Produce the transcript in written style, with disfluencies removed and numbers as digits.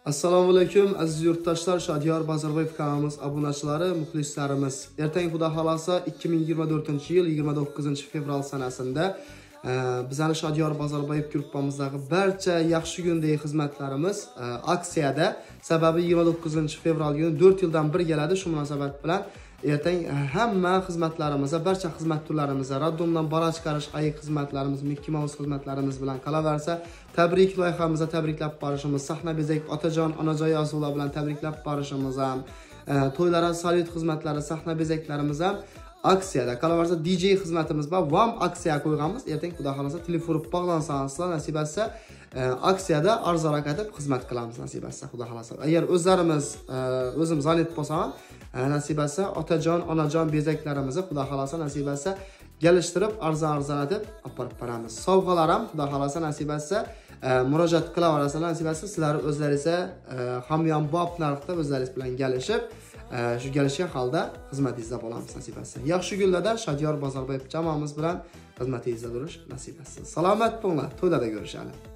Assalomu alaykum aziz yurtdoshlar, Shadiyor Bozorboyev kanalimiz obunachilari, muxlislarimiz. Ertang xudo xolasa 2024-yil 29-fevral sanasida bizning Shadiyor Bozorboyev guruhimizdagi barcha yaxshi kundagi xizmatlarimiz aksiyada. Sababi 29-fevral kuni 4 yildan bir keladi. Shu munosabat bilan ertang hamma xizmatlarimizga, barcha xizmat turlarimizga, raddomdan bora chiqarish ayiq xizmatlarimiz, Mickey Mouse xizmatlarimiz bilan qolaversa, tabrik loyihamizni tabriklab borishimiz, sahna bezak, otajon, onajon yozuvlar bilan tabriklab borishimiz ham, to'ylara salyut xizmatlari, sahna bezaklarimiz ham aksiyada. Qolaversa DJ xizmatimiz bor, vam aksiya qo'yganmiz. Ertang xudo xolasa telefon bog'lansanizlar, nasib etsa aksiyada arzon qatib xizmat qilamiz, nasib etsa xudo xolasa. Agar o'zim zanit bo'lsam, nasib etsa otajon, onajon bezaklarimizni xudo xolasa nasib etsa gelishtirib arzon etib olib borib beramiz. Sovg'alar ham xudo xolasa nasib etsa murojaat qilaverasizlar, nasib etsa sizlar o'zlaringizga hamyonbop narxda o'zlaringiz bilan kelishib, shu kelishgan holda xizmatingizda bo'lamiz, nasib etsa. Yaxshi kunlarda Shadiyor Bozorboyev jamoamiz bilan xizmatingizda turish nasib etsin. Salomat bo'linglar, to'ylarda ko'rishamiz.